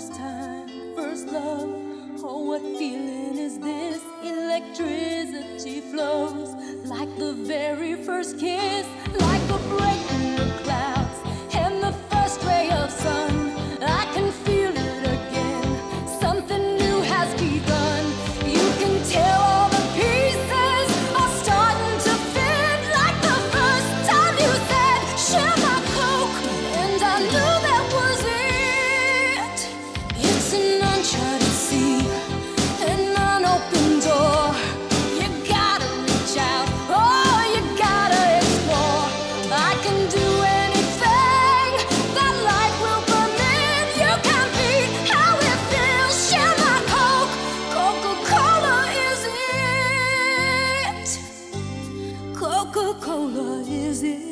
First time, first love. Oh, what feeling is this? Electricity flows like the very first kiss, like a break in the clouds and the first ray of sun. I can feel it again. Something new has begun. You can tell all the pieces are starting to fit like the first time you said, "Share my Coke," and I knew that was it. It's an uncharted sea, an unopened door. You gotta reach out, oh, you gotta explore. I can do anything that life will permit. You can be how it feels. Share my Coke. Coca-Cola is it. Coca-Cola is it.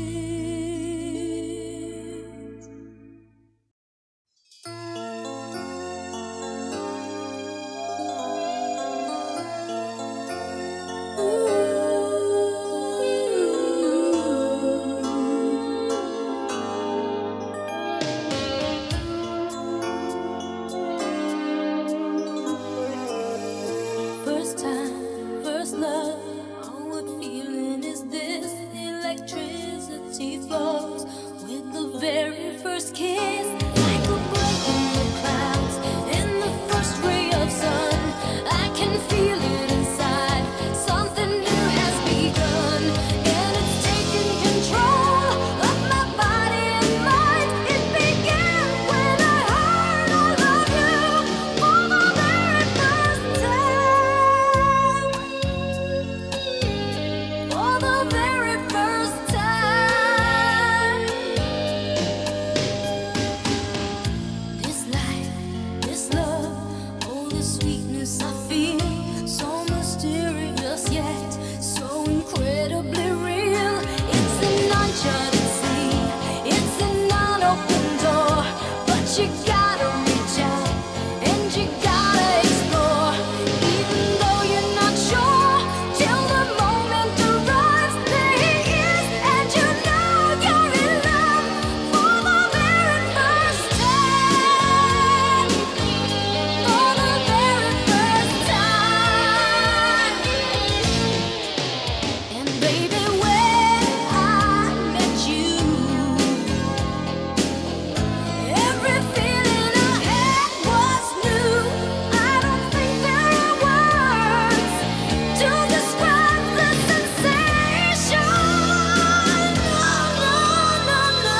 First time, first love. Oh, what feeling is this? Electricity flows with the very first kiss, like a break in the clouds in the first ray of sun. I can feel it inside. Something new has begun, and it's taking control of my body and mind. It began when I heard I love you for the very first time. For the very first time. This life, this love, oh, the sweetness I feel, so mysterious yet so incredibly real. It's an uncharted sea, it's an unopened door, but you gotta reach out and you gotta explore. Even though you're not sure, till the moment arrives, there he is, and you know you're in love for the very first time. For the very first time. And baby, when I met you, every feeling I had was new. I don't think there are words to describe the sensation. No, no, no, no.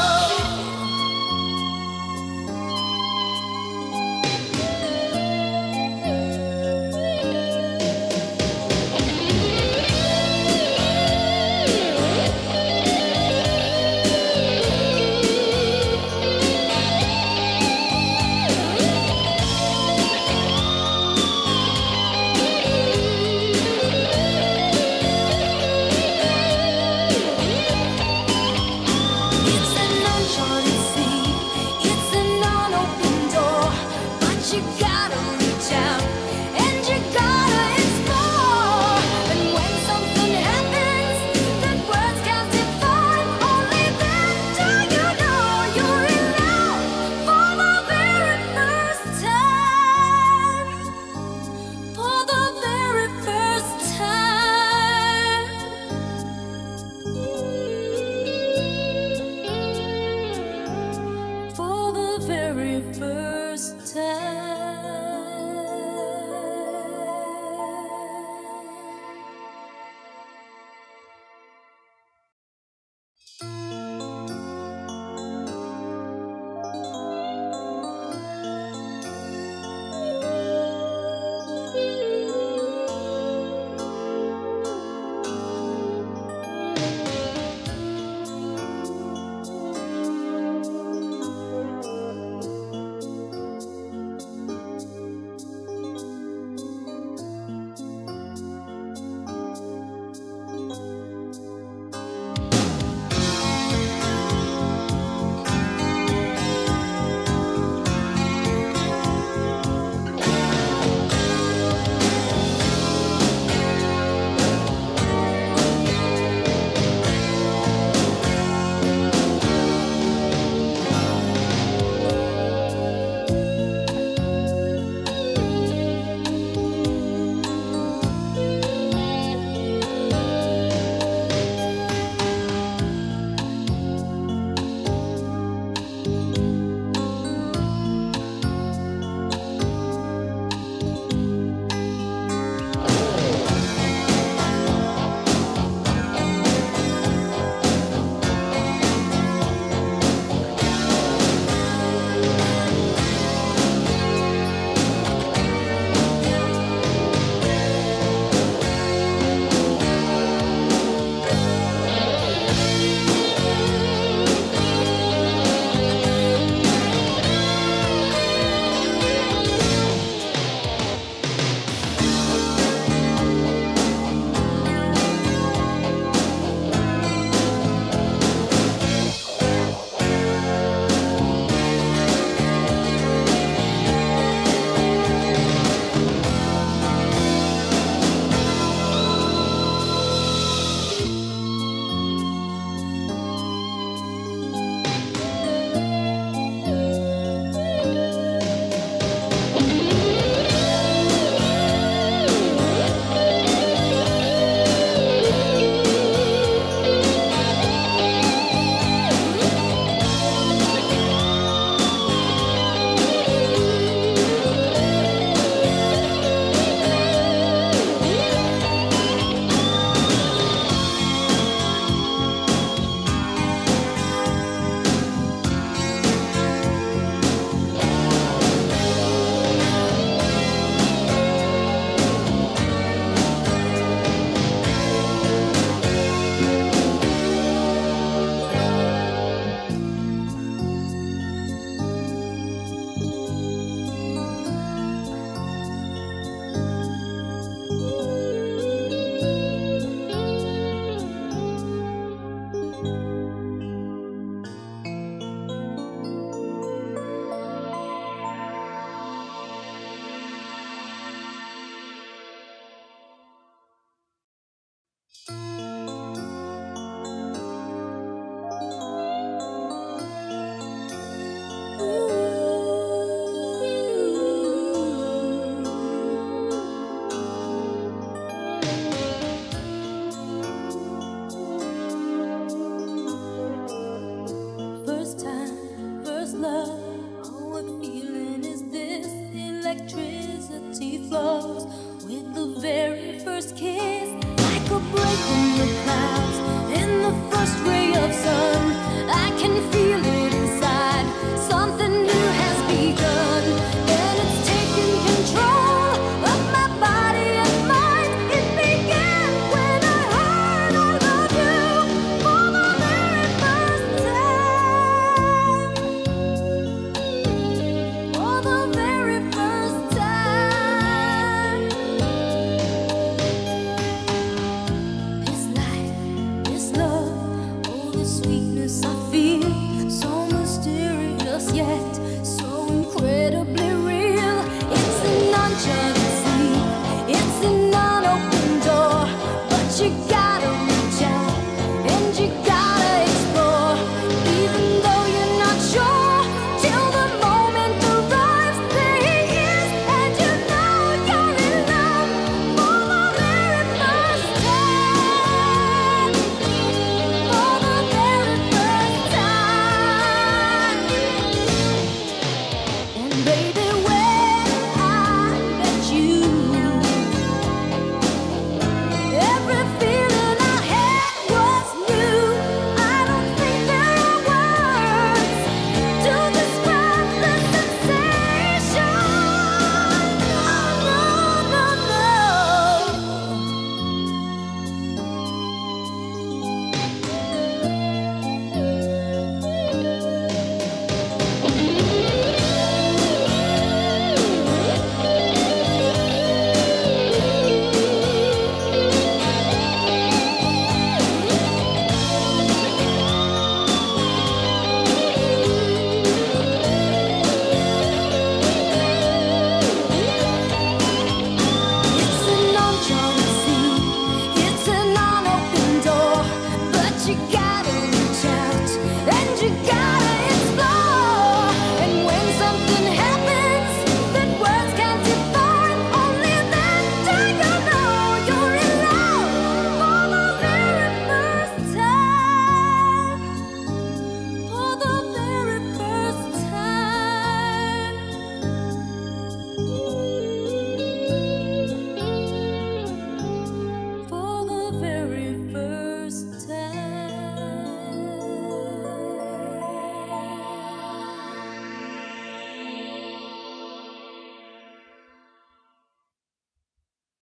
It's an uncharted sea, it's an unopened door, but you gotta reach out and you gotta explore. And when something happens that words can't define, only then do you know you're in love for the very first time. For the very first time. For the very first time.